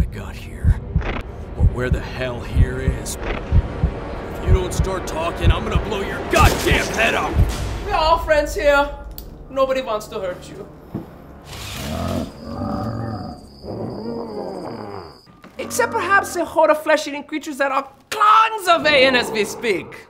got here. Or where the hell here is. If you don't start talking, I'm gonna blow your goddamn head off! We're all friends here. Nobody wants to hurt you. Except perhaps a horde of flesh-eating creatures that are clawing surveying as we speak.